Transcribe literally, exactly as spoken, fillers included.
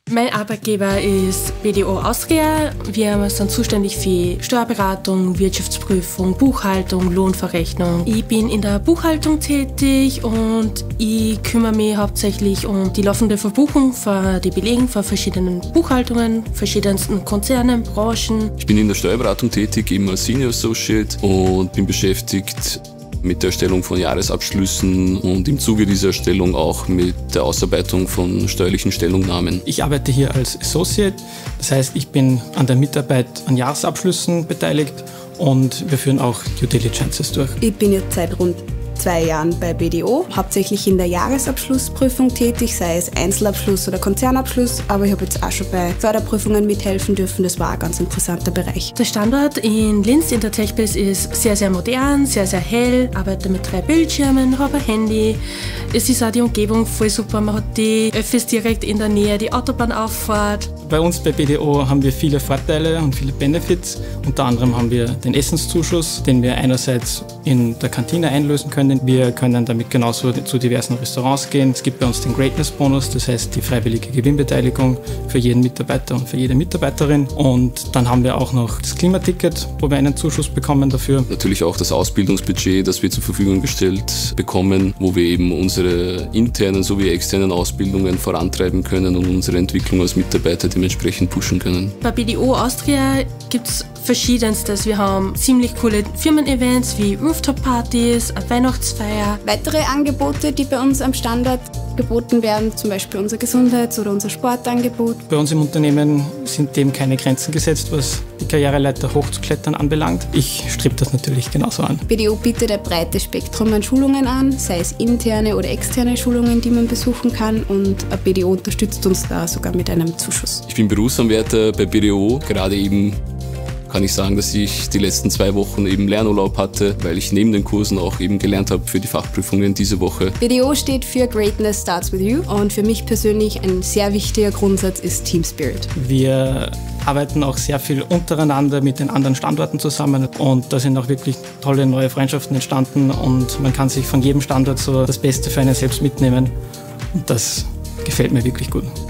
Mein Arbeitgeber ist B D O Austria. Wir sind zuständig für Steuerberatung, Wirtschaftsprüfung, Buchhaltung, Lohnverrechnung. Ich bin in der Buchhaltung tätig und ich kümmere mich hauptsächlich um die laufende Verbuchung von den Belegen von verschiedenen Buchhaltungen, verschiedensten Konzernen, Branchen. Ich bin in der Steuerberatung tätig, eben als Senior Associate und bin beschäftigt mit der Erstellung von Jahresabschlüssen und im Zuge dieser Erstellung auch mit der Ausarbeitung von steuerlichen Stellungnahmen. Ich arbeite hier als Associate, das heißt, ich bin an der Mitarbeit an Jahresabschlüssen beteiligt und wir führen auch Due Diligences durch. Ich bin jetzt seit rund zwei Jahren bei B D O, hauptsächlich in der Jahresabschlussprüfung tätig, sei es Einzelabschluss oder Konzernabschluss, aber ich habe jetzt auch schon bei Förderprüfungen mithelfen dürfen, das war ein ganz interessanter Bereich. Der Standort in Linz in der TechBase ist sehr, sehr modern, sehr, sehr hell, arbeite mit drei Bildschirmen, habe ein Handy. Es ist auch die Umgebung voll super, man hat die Öffis direkt in der Nähe, die Autobahnauffahrt. Bei uns bei B D O haben wir viele Vorteile und viele Benefits. Unter anderem haben wir den Essenszuschuss, den wir einerseits in der Kantine einlösen können. Wir können damit genauso zu diversen Restaurants gehen. Es gibt bei uns den Greatness-Bonus, das heißt die freiwillige Gewinnbeteiligung für jeden Mitarbeiter und für jede Mitarbeiterin. Und dann haben wir auch noch das Klimaticket, wo wir einen Zuschuss bekommen dafür. Natürlich auch das Ausbildungsbudget, das wir zur Verfügung gestellt bekommen, wo wir eben unsere internen sowie externen Ausbildungen vorantreiben können und unsere Entwicklung als Mitarbeiter dementsprechend pushen können. Bei B D O Austria gibt es verschiedenstes. Wir haben ziemlich coole Firmen-Events wie Rooftop-Partys, eine Weihnachtsfeier. Weitere Angebote, die bei uns am Standort geboten werden, zum Beispiel unser Gesundheits- oder unser Sportangebot. Bei uns im Unternehmen sind dem keine Grenzen gesetzt, was die Karriereleiter hochzuklettern anbelangt. Ich strebe das natürlich genauso an. B D O bietet ein breites Spektrum an Schulungen an, sei es interne oder externe Schulungen, die man besuchen kann, und B D O unterstützt uns da sogar mit einem Zuschuss. Ich bin Berufsanwärter bei B D O, gerade eben kann ich sagen, dass ich die letzten zwei Wochen eben Lernurlaub hatte, weil ich neben den Kursen auch eben gelernt habe für die Fachprüfungen diese Woche. B D O steht für Greatness Starts With You und für mich persönlich ein sehr wichtiger Grundsatz ist Team Spirit. Wir arbeiten auch sehr viel untereinander mit den anderen Standorten zusammen und da sind auch wirklich tolle neue Freundschaften entstanden und man kann sich von jedem Standort so das Beste für einen selbst mitnehmen und das gefällt mir wirklich gut.